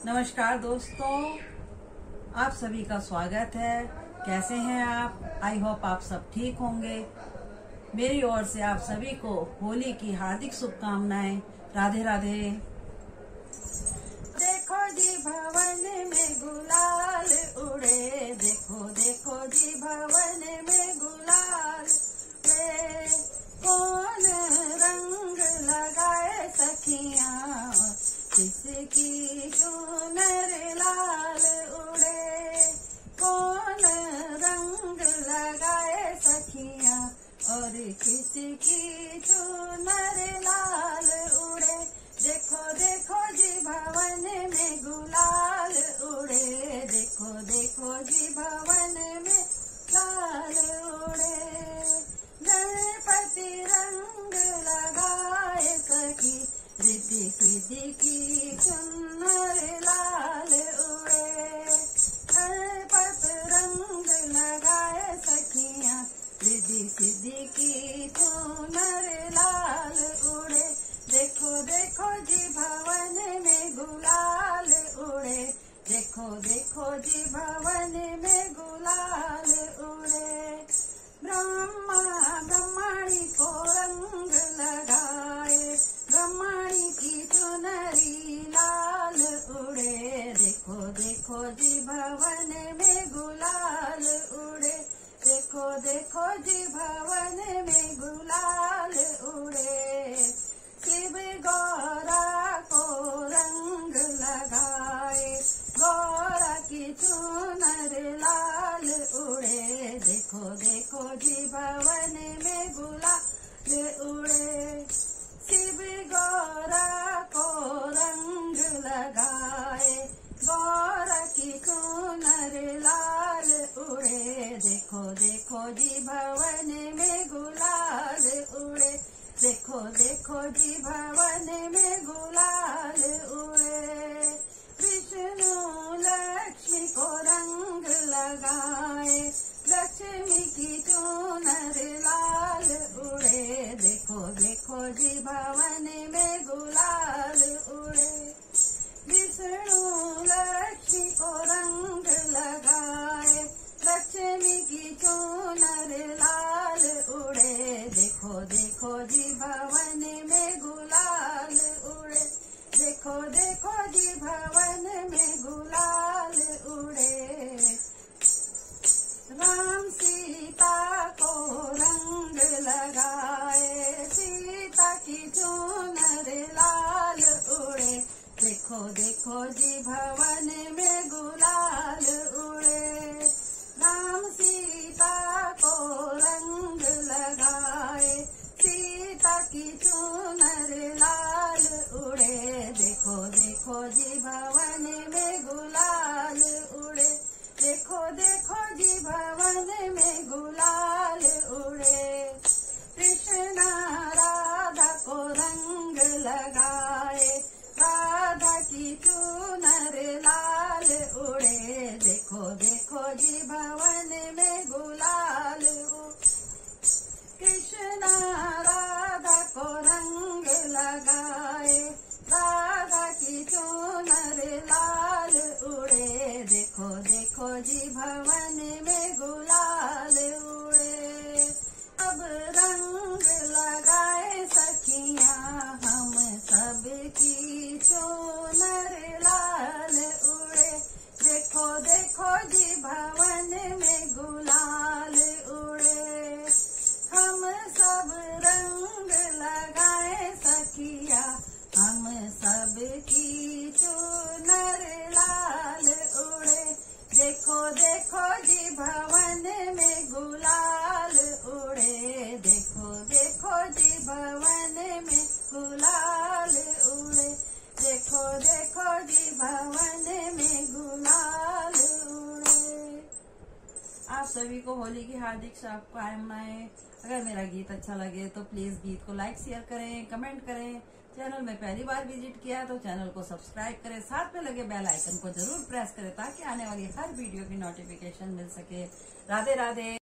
नमस्कार दोस्तों, आप सभी का स्वागत है। कैसे हैं आप? आई होप आप सब ठीक होंगे। मेरी ओर से आप सभी को होली की हार्दिक शुभकामनाएं। राधे राधे। देखो जी भवन में गुलाल उड़े, देखो देखो जी भवन में गुलाल उड़े। कौन रंग लगाए सखियां, किसकी चुनर लाल उड़े। कौन रंग लगाए सखियां और किसकी चुनर लाल उड़े। देखो देखो जी भवन में गुलाल उड़े, देखो देखो जी भवन में लाल उड़े। गणपति रंग लगाए सखी, रिद्धि सिद्धि की चुनर लाल उड़े। गणपति रंग लगाए सखियां, रिद्धि सिद्धि की चुनर लाल उड़े। देखो देखो जी भवन में गुलाल उड़े, देखो देखो जी भवन में गुलाल उड़े। ब्रह्मा ब्रह्मणी को रंग लगाए, ब्रह्मणी की चुनरी लाल उड़े। देखो देखो जी भवन में गुलाल उड़े, देखो देखो जी भवन में गुलाल उड़े। शिव गौरा को रंग लगाए, गौरा की चुनर लाल उड़े। देखो देखो जी भवन में गुलाल उड़े। शिव गौरा को रंग लगाए, गौरा की चुनर लाल उड़े। देखो देखो जी भवन में गुलाल उड़े, देखो देखो जी भवन में गुलाल उड़े। विष्णु लक्ष्मी को रंग लगाए, लक्ष्मी की चुनर लाल उड़े। देखो देखो जी भवन में गुलाल उड़े। विष्णु लक्ष्मी को रंग लगाए, लक्ष्मी की चुनर लाल उड़े। देखो देखो जी भवन में गुलाल उड़े, देखो देखो जी भवन में गुलाल उड़े। राम सीता को रंग लगाए, सीता की चुनर लाल उड़े। देखो देखो जी भवन में गुलाल उड़े। राम सीता को रंग लगाए, सीता की चुनर लाल उड़े। देखो देखो जी भवन में गुलाल उड़े, देखो देखो जी भवन में गुलाल उड़े। कृष्णा राधा को रंग लगाए, राधा की चुनर लाल उड़े। देखो देखो जी भवन में गुलाल उड़े। कृष्णा राधा को रंग लगाए, राधा की चुनर लाल उड़े। देखो देखो जी भवन में गुलाल उड़े। अब रंग लगाए सखियां, हम सब की चुनर लाल उड़े। देखो देखो जी भवन में गुलाल उड़े। हम सब रंग लगाए सखिया, हम सब की चुनर लाल उड़े। देखो देखो जी भवन में गुलाल उड़े, देखो देखो जी भवन में गुलाल उड़े। देखो देखो जी भवन में गुलाल उड़े। आप सभी को होली की हार्दिक शुभकामनाएं। अगर मेरा गीत अच्छा लगे तो प्लीज गीत को लाइक शेयर करें, कमेंट करें। चैनल में पहली बार विजिट किया तो चैनल को सब्सक्राइब करें, साथ में लगे बेल आइकन को जरूर प्रेस करें ताकि आने वाली हर वीडियो की नोटिफिकेशन मिल सके। राधे राधे।